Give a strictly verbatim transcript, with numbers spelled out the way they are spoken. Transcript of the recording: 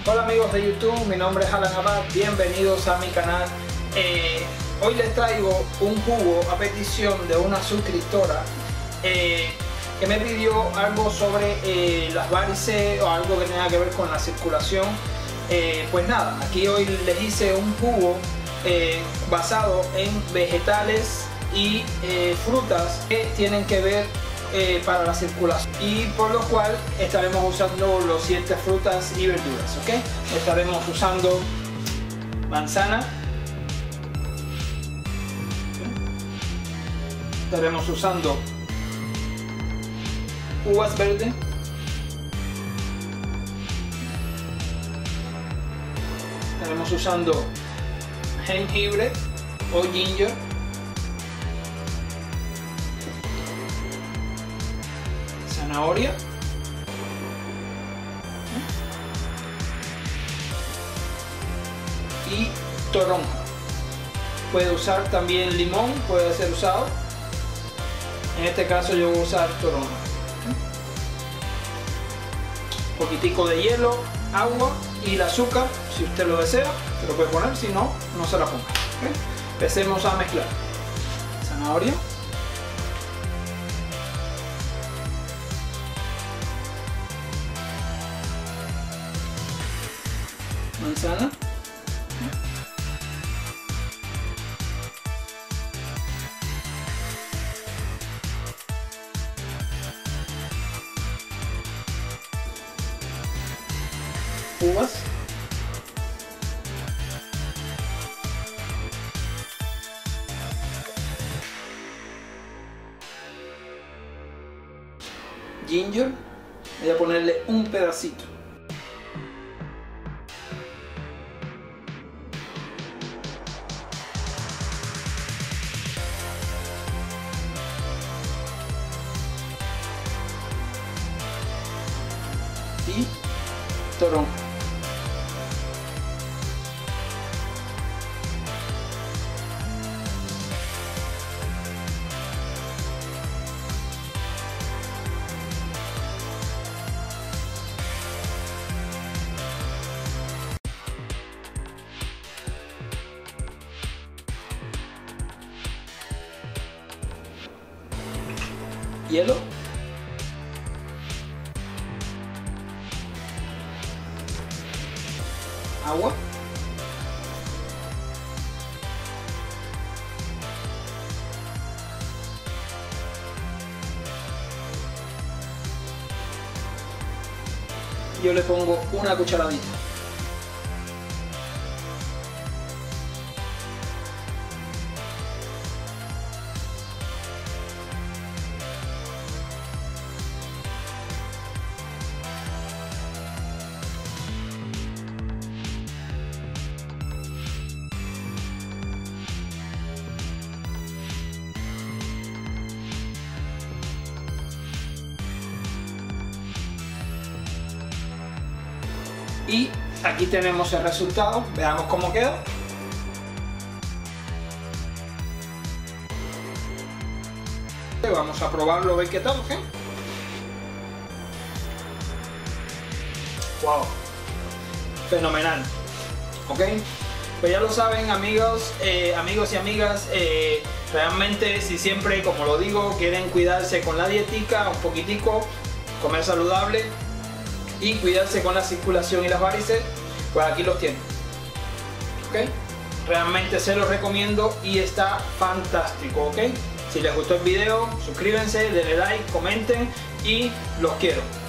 Hola amigos de YouTube, mi nombre es Alan Abad, bienvenidos a mi canal. Eh, hoy les traigo un jugo a petición de una suscriptora eh, que me pidió algo sobre eh, las varices o algo que tenga que ver con la circulación. Eh, pues nada, aquí hoy les hice un jugo eh, basado en vegetales y eh, frutas que tienen que ver Eh, para la circulación, y por lo cual estaremos usando los siete frutas y verduras. ¿Ok? Estaremos usando manzana, estaremos usando uvas verdes, estaremos usando jengibre o ginger, zanahoria, y toronja. Puede usar también limón, puede ser usado. En este caso yo voy a usar toronja. Un poquitico de hielo, agua y el azúcar, si usted lo desea, se lo puede poner, si no, no se la ponga. ¿Okay? Empecemos a mezclar. Zanahoria, manzana, uvas, ginger, voy a ponerle un pedacito. Y toronja. Hielo. Agua. Yo le pongo una cucharadita. Y aquí tenemos el resultado, veamos cómo quedó. Vamos a probarlo, a ver qué tal, ¿ok? Wow, fenomenal, ¿ok? Pues ya lo saben, amigos, eh, amigos y amigas, eh, realmente si siempre, como lo digo, quieren cuidarse con la dietica, un poquitico, comer saludable y cuidarse con la circulación y las varices, pues aquí los tienen. ¿Ok? Realmente se los recomiendo y está fantástico. ¿Ok? Si les gustó el video, suscríbanse, denle like, comenten y los quiero.